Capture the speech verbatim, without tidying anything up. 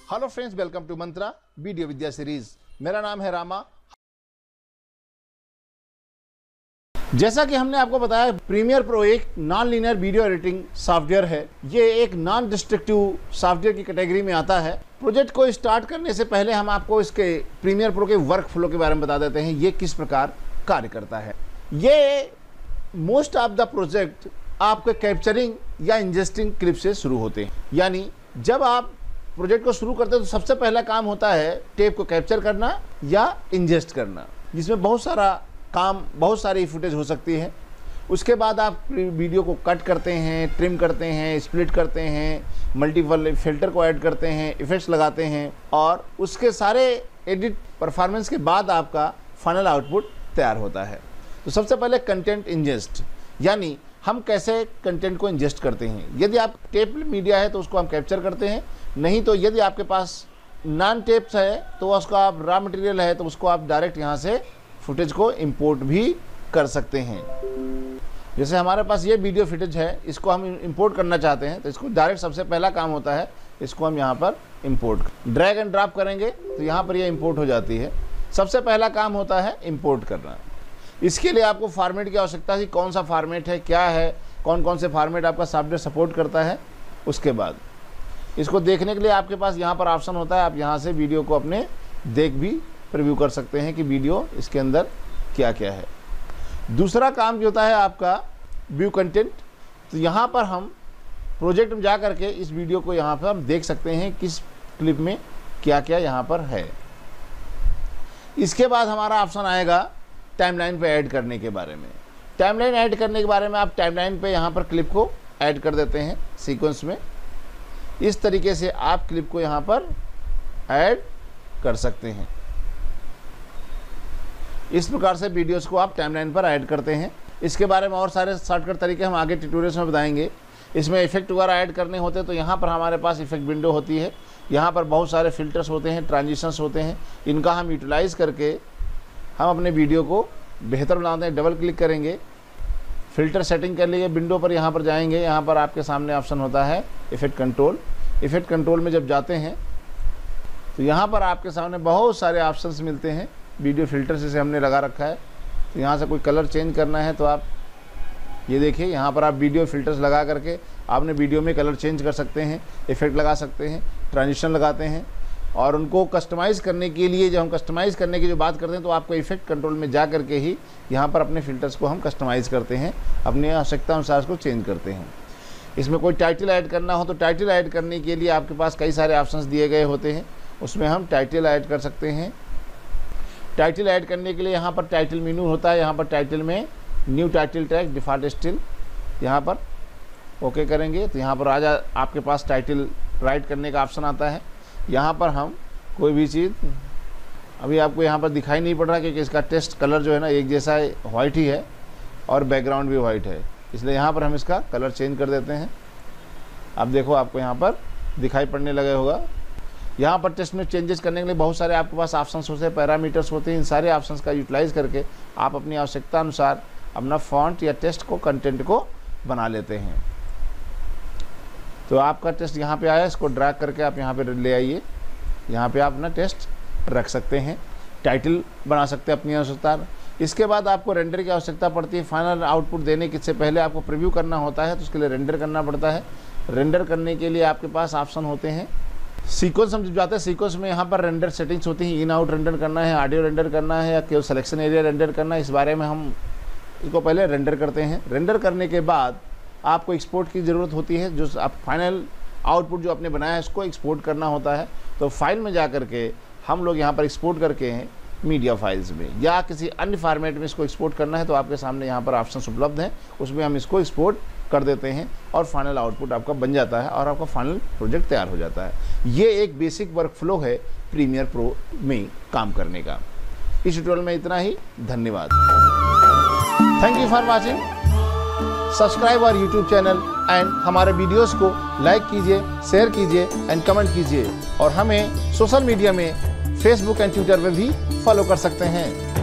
Hello friends, welcome to Mantra video Vidya series. मेरा नाम है रामा। जैसा कि हमने आपको बताया, प्रीमियर प्रो एक non linear video editing software है। ये एक नॉन डिस्ट्रक्टिव सॉफ्टवेयर की कैटेगरी में आता है। प्रोजेक्ट को स्टार्ट करने से पहले हम आपको इसके प्रीमियर प्रो के वर्क फ्लो के बारे में बता देते हैं, ये किस प्रकार कार्य करता है। ये मोस्ट ऑफ द प्रोजेक्ट आपके कैप्चरिंग या इंजेस्टिंग क्लिप से शुरू होते हैं। यानी जब आप प्रोजेक्ट को शुरू करते हैं तो सबसे पहला काम होता है टेप को कैप्चर करना या इंजेस्ट करना, जिसमें बहुत सारा काम, बहुत सारी फुटेज हो सकती है। उसके बाद आप वीडियो को कट करते हैं, ट्रिम करते हैं, स्प्लिट करते हैं, मल्टीपल फिल्टर को ऐड करते हैं, इफेक्ट्स लगाते हैं और उसके सारे एडिट परफॉर्मेंस के बाद आपका फाइनल आउटपुट तैयार होता है। तो सबसे पहले कंटेंट इंजेस्ट, यानी हम कैसे कंटेंट को इंजेस्ट करते हैं। यदि आप टेप मीडिया है तो उसको हम कैप्चर करते हैं, नहीं तो यदि आपके पास नॉन टेप्स है तो उसका आप रॉ मटेरियल है तो उसको आप डायरेक्ट यहाँ से फुटेज को इंपोर्ट भी कर सकते हैं। जैसे हमारे पास ये वीडियो फुटेज है, इसको हम इंपोर्ट करना चाहते हैं तो इसको डायरेक्ट सबसे पहला काम होता है, इसको हम यहाँ पर इंपोर्ट ड्रैग एंड ड्रॉप करेंगे तो यहाँ पर ये इंपोर्ट हो जाती है। सबसे पहला काम होता है इंपोर्ट करना। इसके लिए आपको फॉर्मेट की आवश्यकता है, कौन सा फॉर्मेट है, क्या है, कौन कौन से फॉर्मेट आपका सॉफ्टवेयर सपोर्ट करता है। उसके बाद इसको देखने के लिए आपके पास यहाँ पर ऑप्शन होता है, आप यहाँ से वीडियो को अपने देख भी प्रीव्यू कर सकते हैं कि वीडियो इसके अंदर क्या क्या है। दूसरा काम जो होता है आपका व्यू कंटेंट। तो यहाँ पर हम प्रोजेक्ट में जा करके इस वीडियो को यहाँ पर हम देख सकते हैं किस क्लिप में क्या क्या यहाँ पर है। इसके बाद हमारा ऑप्शन आएगा टाइमलाइन पे ऐड करने के बारे में। टाइमलाइन ऐड करने के बारे में आप टाइमलाइन पे यहाँ पर क्लिप को ऐड कर देते हैं सीक्वेंस में। इस तरीके से आप क्लिप को यहाँ पर ऐड कर सकते हैं। इस प्रकार से वीडियोस को आप टाइमलाइन पर ऐड करते हैं। इसके बारे में और सारे शॉर्टकट तरीके हम आगे ट्यूटोरियल्स में बताएंगे। इसमें इफेक्ट वगैरह ऐड करने होते हैं तो यहाँ पर हमारे पास इफेक्ट विंडो होती है। यहाँ पर बहुत सारे फिल्टर्स होते हैं, ट्रांजिशंस होते हैं। इनका हम यूटिलाइज़ करके हम अपने वीडियो को बेहतर बनाते हैं। डबल क्लिक करेंगे, फ़िल्टर सेटिंग कर लिए, विंडो पर यहाँ पर जाएंगे। यहाँ पर आपके सामने ऑप्शन होता है इफ़ेक्ट कंट्रोल। इफ़ेक्ट कंट्रोल में जब जाते हैं तो यहाँ पर आपके सामने बहुत सारे ऑप्शंस मिलते हैं। वीडियो फ़िल्टर से हमने लगा रखा है, तो यहाँ से कोई कलर चेंज करना है तो आप ये देखिए, यहाँ पर आप वीडियो फ़िल्टर्स लगा करके आपने वीडियो में कलर चेंज कर सकते हैं, इफ़ेक्ट लगा सकते हैं, ट्रांजिशन लगाते हैं। और उनको कस्टमाइज़ करने के लिए, जब हम कस्टमाइज़ करने की जो बात करते हैं तो आपको इफेक्ट कंट्रोल में जा करके ही यहाँ पर अपने फ़िल्टर्स को हम कस्टमाइज़ करते हैं, अपनी आवश्यकता अनुसार उसको चेंज करते हैं। इसमें कोई टाइटल ऐड करना हो तो टाइटल ऐड करने के लिए आपके पास कई सारे ऑप्शंस दिए गए होते हैं, उसमें हम टाइटल ऐड कर सकते हैं। टाइटल ऐड करने के लिए यहाँ पर टाइटल मेनू होता है। यहाँ पर टाइटल में new title tag, default still, यहाँ पर ओके करेंगे तो यहाँ पर आ जा आपके पास टाइटल राइट करने का ऑप्शन आता है। यहाँ पर हम कोई भी चीज़, अभी आपको यहाँ पर दिखाई नहीं पड़ रहा क्योंकि इसका टेक्स्ट कलर जो है ना एक जैसा है, वाइट ही है और बैकग्राउंड भी वाइट है, इसलिए यहाँ पर हम इसका कलर चेंज कर देते हैं। अब देखो आपको यहाँ पर दिखाई पड़ने लगे होगा। यहाँ पर टेक्स्ट में चेंजेस करने के लिए बहुत सारे आपके पास ऑप्शंस होते हैं, पैरामीटर्स होते हैं। इन सारे ऑप्शंस का यूटिलाइज़ करके आप अपनी आवश्यकता अनुसार अपना फॉन्ट या टेक्स्ट को, कंटेंट को बना लेते हैं। तो आपका टेस्ट यहाँ पे आया, इसको ड्रैग करके आप यहाँ पे ले आइए। यहाँ पे आप अपना टेस्ट रख सकते हैं, टाइटल बना सकते हैं अपनी आवश्यकता। इसके बाद आपको रेंडर की आवश्यकता पड़ती है। फाइनल आउटपुट देने के से पहले आपको प्रीव्यू करना होता है तो उसके लिए रेंडर करना पड़ता है। रेंडर करने के लिए आपके पास ऑप्शन होते हैं। सीक्वेंस हम जब जाते हैं, सीक्वेंस में यहाँ पर रेंडर सेटिंग्स होती हैं। इन आउट रेंडर करना है, ऑडियो रेंडर करना है या केवल सिलेक्शन एरिया रेंडर करना है, इस बारे में हम इसको पहले रेंडर करते हैं। रेंडर करने के बाद आपको एक्सपोर्ट की ज़रूरत होती है। जो आप फाइनल आउटपुट जो आपने बनाया है उसको एक्सपोर्ट करना होता है। तो फाइल में जा करके हम लोग यहाँ पर एक्सपोर्ट करके हैं मीडिया फाइल्स में या किसी अन्य फॉर्मेट में इसको एक्सपोर्ट करना है तो आपके सामने यहाँ पर ऑप्शंस उपलब्ध हैं, उसमें हम इसको एक्सपोर्ट कर देते हैं और फाइनल आउटपुट आपका बन जाता है और आपका फाइनल प्रोजेक्ट तैयार हो जाता है। ये एक बेसिक वर्क फ्लो है प्रीमियर प्रो में काम करने का। इस ट्यूटोरियल में इतना ही। धन्यवाद। Thank you for watching. Subscribe our YouTube channel and हमारे वीडियोस को लाइक कीजिए, शेयर कीजिए एंड कमेंट कीजिए और हमें सोशल मीडिया में फेसबुक एंड ट्विटर पे भी फॉलो कर सकते हैं।